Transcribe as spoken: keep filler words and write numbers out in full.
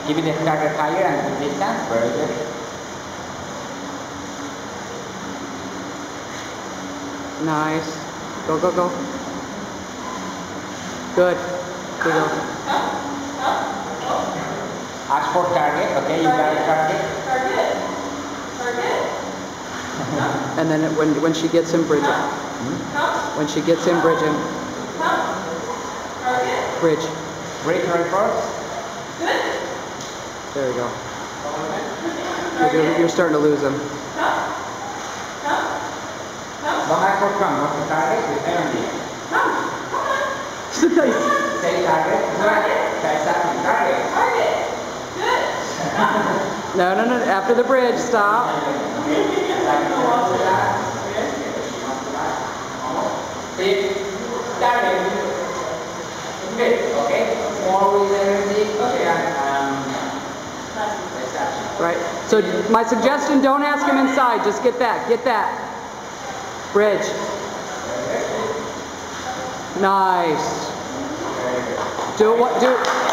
Keep the target higher and the distance. Very good. Nice. Go, go, go. Good. Good go. Ask for target. Okay, you got a target. Target. Target. And then it, when when she gets him, bridge him. Hmm? When she gets him, bridge him. Target. Bridge. Bridge right first. Good. There you go. You're, you're starting to lose him. Don't ask for come. What's the target? With energy. Nice. Say target. Target. Say something. Target. Target. Good. No, no, no. After the bridge, stop. Okay. More with energy. Okay. Um, Right. So my suggestion: don't ask him inside. Just get that. Get that. Bridge. Nice. Do what? Do.